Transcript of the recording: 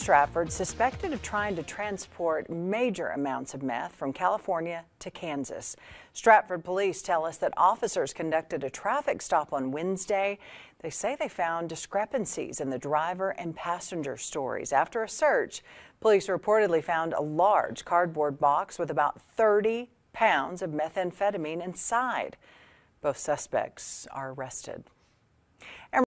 Stratford suspected of trying to transport major amounts of meth from California to Kansas. Stratford police tell us that officers conducted a traffic stop on Wednesday. They say they found discrepancies in the driver and passenger stories. After a search, police reportedly found a large cardboard box with about 30 pounds of methamphetamine inside. Both suspects are arrested.